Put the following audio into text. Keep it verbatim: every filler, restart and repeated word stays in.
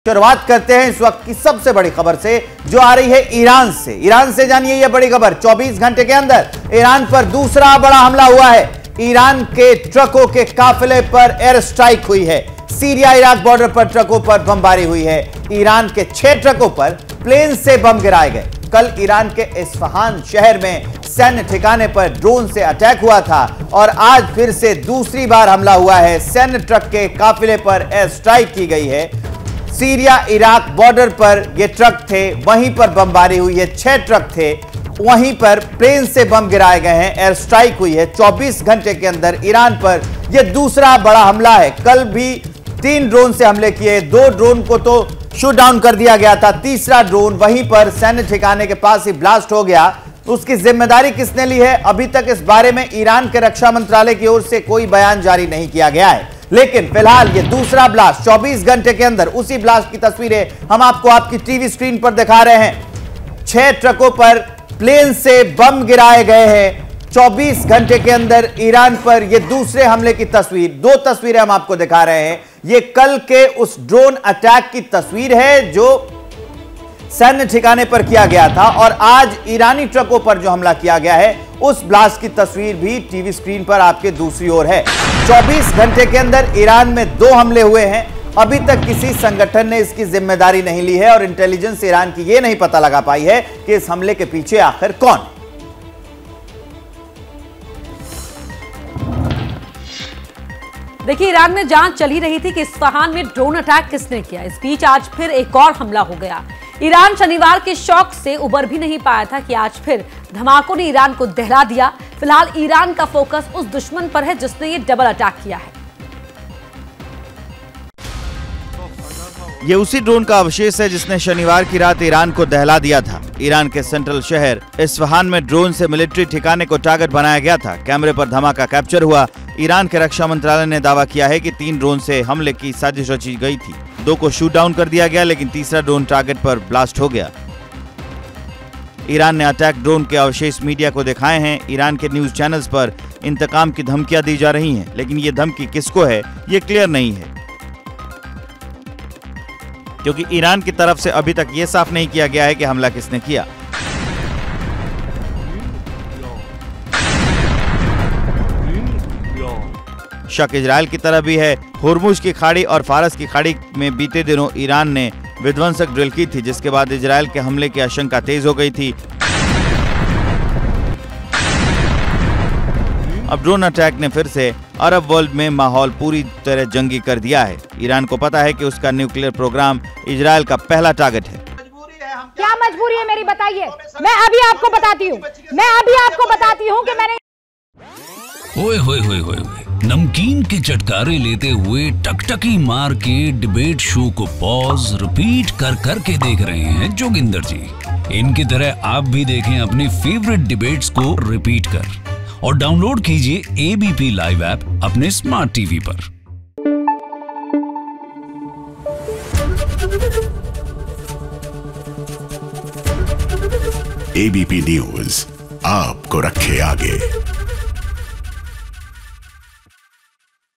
शुरुआत करते हैं इस वक्त की सबसे बड़ी खबर से जो आ रही है ईरान से। ईरान से जानिए यह बड़ी खबर। चौबीस घंटे के अंदर ईरान पर दूसरा बड़ा हमला हुआ है। ईरान के ट्रकों के काफिले पर एयर स्ट्राइक हुई है। सीरिया इराक बॉर्डर पर ट्रकों पर बमबारी हुई है। ईरान के छह ट्रकों पर प्लेन से बम गिराए गए। कल ईरान के इस्फहान शहर में सैन्य ठिकाने पर ड्रोन से अटैक हुआ था और आज फिर से दूसरी बार हमला हुआ है। सैन्य ट्रक के काफिले पर एयर स्ट्राइक की गई है। सीरिया इराक बॉर्डर पर ये ट्रक थे, वहीं पर बमबारी हुई है। छह ट्रक थे, वहीं पर प्लेन से बम गिराए गए हैं। एयर स्ट्राइक हुई है। चौबीस घंटे के अंदर ईरान पर यह दूसरा बड़ा हमला है। कल भी तीन ड्रोन से हमले किए, दो ड्रोन को तो शूट डाउन कर दिया गया था। तीसरा ड्रोन वहीं पर सैन्य ठिकाने के पास ही ब्लास्ट हो गया। उसकी जिम्मेदारी किसने ली है, अभी तक इस बारे में ईरान के रक्षा मंत्रालय की ओर से कोई बयान जारी नहीं किया गया है। लेकिन फिलहाल ये दूसरा ब्लास्ट चौबीस घंटे के अंदर, उसी ब्लास्ट की तस्वीरें हम आपको आपकी टीवी स्क्रीन पर दिखा रहे हैं। छह ट्रकों पर प्लेन से बम गिराए गए हैं। चौबीस घंटे के अंदर ईरान पर यह दूसरे हमले की तस्वीर, दो तस्वीरें हम आपको दिखा रहे हैं। यह कल के उस ड्रोन अटैक की तस्वीर है जो सैन्य ठिकाने पर किया गया था और आज ईरानी ट्रकों पर जो हमला किया गया है उस ब्लास्ट की तस्वीर भी टीवी स्क्रीन पर आपके दूसरी ओर है। चौबीस घंटे के अंदर ईरान में दो हमले हुए हैं। अभी तक किसी संगठन ने इसकी जिम्मेदारी नहीं ली है और इंटेलिजेंस ईरान की यह नहीं पता लगा पाई है कि इस हमले के पीछे आखिर कौन। देखिए, ईरान में जांच चल ही रही थी कि इस्फहान में ड्रोन अटैक किसने किया। इस बीच आज फिर एक और हमला हो गया। ईरान शनिवार के शौक से उबर भी नहीं पाया था कि आज फिर धमाकों ने ईरान को दहला दिया। फिलहाल ईरान का फोकस उस दुश्मन पर है जिसने ये डबल अटैक किया है। ये उसी ड्रोन का अवशेष है जिसने शनिवार की रात ईरान को दहला दिया था। ईरान के सेंट्रल शहर इस्फहान में ड्रोन से मिलिट्री ठिकाने को टारगेट बनाया गया था। कैमरे पर धमाका कैप्चर हुआ। ईरान के रक्षा मंत्रालय ने दावा किया है कि तीन ड्रोन से हमले की साजिश रची गई थी। दो को शूट डाउन कर दिया गया, लेकिन तीसरा ड्रोन टारगेट पर ब्लास्ट हो गया। ईरान ने अटैक ड्रोन के अवशेष मीडिया को दिखाए हैं। ईरान के न्यूज चैनल्स पर इंतकाम की धमकियां दी जा रही हैं, लेकिन ये धमकी किसको है ये क्लियर नहीं है, क्योंकि ईरान की तरफ से अभी तक ये साफ नहीं किया गया है कि हमला किसने किया। शक इजराइल की तरफ भी है। हुर्मुज की खाड़ी और फारस की खाड़ी में बीते दिनों ईरान ने विध्वंसक ड्रिल की थी, जिसके बाद इजराइल के हमले की आशंका तेज हो गई थी। अब ड्रोन अटैक ने फिर से अरब वर्ल्ड में माहौल पूरी तरह जंगी कर दिया है। ईरान को पता है कि उसका न्यूक्लियर प्रोग्राम इजराइल का पहला टारगेट है। क्या मजबूरी है मेरी, बताइए। मैं अभी आपको बताती हूँ मैं अभी आपको बताती हूँ कि मैंने ओए होए होए होए नमकीन के चटकारे लेते हुए टकटकी मार के डिबेट शो को पॉज रिपीट कर कर के देख रहे हैं जोगिंदर जी। इनकी तरह आप भी देखें अपनी फेवरेट डिबेट्स को रिपीट कर और डाउनलोड कीजिए एबीपी लाइव ऐप अपने स्मार्ट टीवी पर। एबीपी न्यूज आपको रखे आगे।